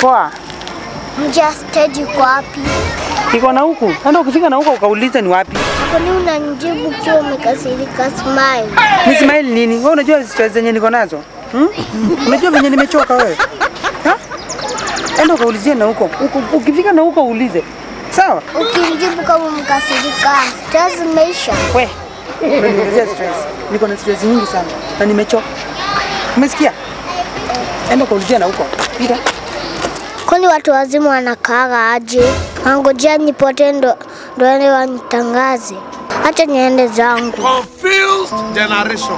Poa. Mjastage yuko wapi? Iko na huku. Ndio ukifika na huko ukaulize ni wapi. Kwa nini unanijibu kiwa umekasirika? Smile. Ni smile nini? Wewe unajua stress zenye niko nazo? Unajua venye nimechoka wewe? Ha? Enda ukaulizie na huko. Ukifika na huko uulize. Sawa? Ukinijibu kama umekasirika, stress imeisha. We. Unaniongezea stress. Niko na stress nyingi sana na nimechoka. Umesikia? Enda ukaulizie na huko. Pita. Kwani watu wazima wanakaaga aje? Angojea nipote ndo ende wanitangaze. Acha niende zangu. Confused generation.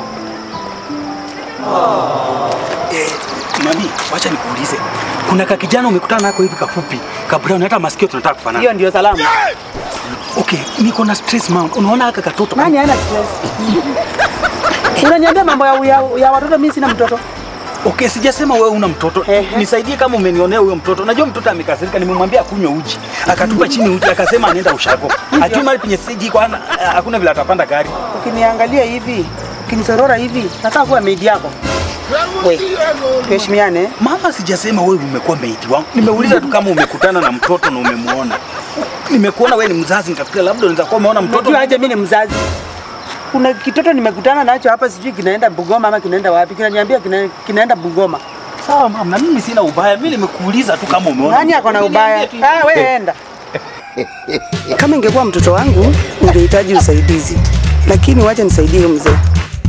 Mami, wacha nikuulize. Kuna kakijana umekutana nako hivi kafupi, kabla unaleta masikio tunataka kufanana. Hiyo ndio salamu. Okay, niko na stress mama. Unaona haka katoto? Nani hana stress? Unaniambia mambo ya watoto, mimi sina mtoto. Okay, sijasema wewe una mtoto. Nisaidie kama umenionea huyo mtoto. Unajua mtoto amekasirika, nimemwambia kunywa uji. Akatupa chini uji, akasema anaenda ushago. Hajui mali penye siji kwa hakuna vile atapanda gari. Ukiniangalia hivi, ukinisorora hivi, nataka kuwa maid yako. Wewe, tuheshimiane. Mama, sijasema wewe umekuwa maid wangu. Nimeuliza tu kama umekutana na mtoto na umemuona. Nimekuona wewe ni mzazi, nikafikiria labda unaweza kuwa umeona mtoto. Unajua aje mimi ni mzazi? Kuna kitoto nimekutana nacho hapa, sijui kinaenda Bugoma ama kinaenda wapi. Kinaniambia kinaenda Bugoma. Sawa mama, na mimi sina ubaya. Mimi nimekuuliza tu kama umeona. Nani ako na ubaya? Wewe enda. Kama ingekuwa mtoto wangu, ungehitaji usaidizi. Lakini wacha nisaidie mzee.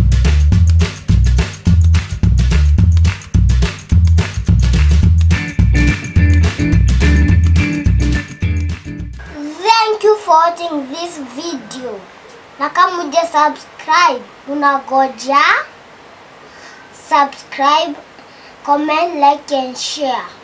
Thank you for watching this video. Na kama uja subscribe, unagoja subscribe, comment, like and share.